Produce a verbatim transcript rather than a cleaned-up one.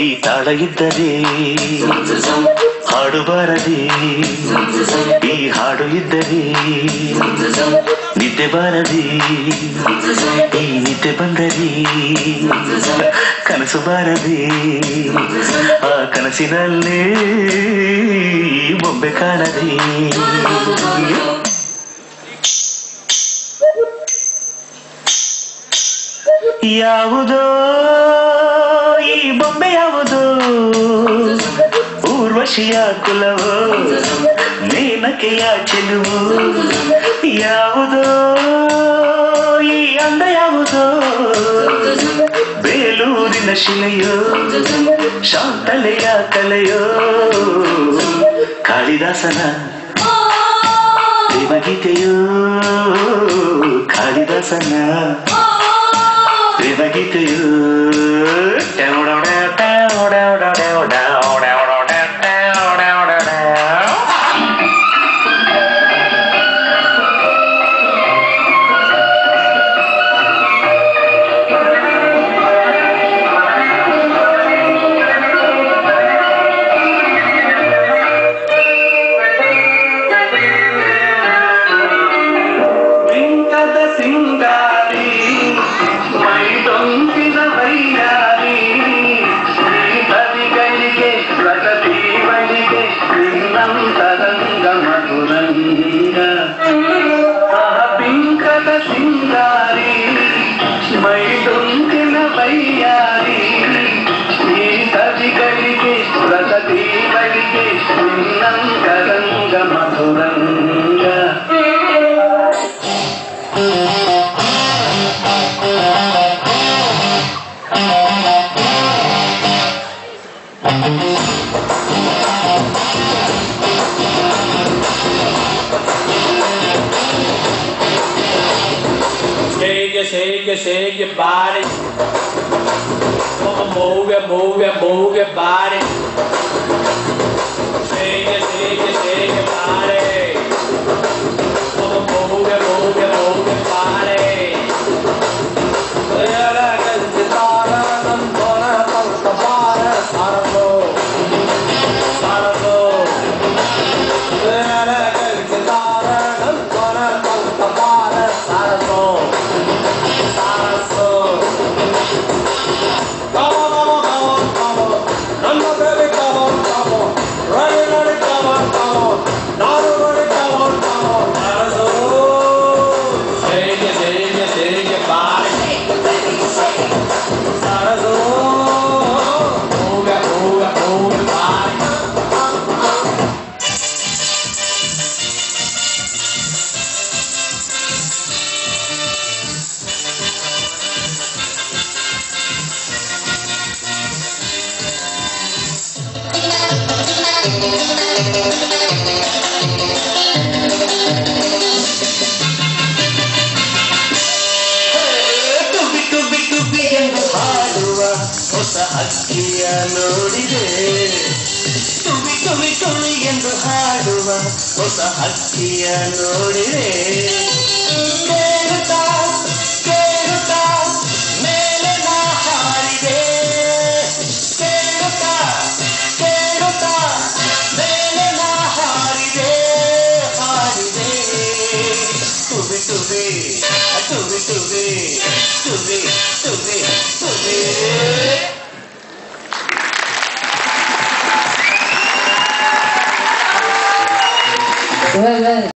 ಈ ತಾಳ ಇದ್ದರೆ ಹಾಡು ಬಾರದೆ, ಈ ಹಾಡು ಇದ್ದರೆ ನಿದ್ದೆ ಬಾರದೆ, ಈ ನಿದ್ದೆ ಬಂದರೆ ಕನಸು ಬಾರದೆ, ಆ ಕನಸಿನಲ್ಲೇ ಬೊಂಬೆ ಕಾಣದೆ. ಯಾವುದೋ ಈ ಬೊಂಬೆ ಯಾವುದೋ ಊರ್ವಶಿಯ ಕುಲವೋ ಮೇನಕೆಯ ಚೆಲುವು, ಯಾವುದೋ ಈ ಅಂದ ಯಾವುದೋ ಬೇಲೂರಿನ ಶಿಲೆಯೋ ಶಾಂತಲೆಯ ಕಲೆಯೋ ಕಾಳಿದಾಸನ ಪ್ರೇಮಗೀತೆಯೋ ಕಾಳಿದಾಸನ ಪ್ರೇಮಗೀತೆಯೋ. Shake it, shake your body. Come on, move it, move it, move your body. Shake it, shake it, shake your body. Come on, move it, move it, move your body. ಹೊಸ ಹಕ್ಕಿಯ ನೋಡಿದೆ, ತುಳಿ ತುಳಿ ತುಳಿ ಎಂದು ಹಾಡುವ ಹೊಸ ಹಕ್ಕಿಯ ನೋಡಿದೆ. ಕೇಳುತ್ತಾ ಕೇಳುತ್ತಾ ಮೇಲೆ ನಾ ಹಾರಿದೆ, ಕೇಳುತ್ತಾ ಕೇಳುತ್ತಾ ಮೇಲೆ ನಾ ಹಾರಿದೆ ಹಾರಿದೆ. ತುಳಿ ತುಳಿ ತುಳಿ ತುಳಿ ತುಳಿ ತುಳಿ ತುಳಿ. Well, well.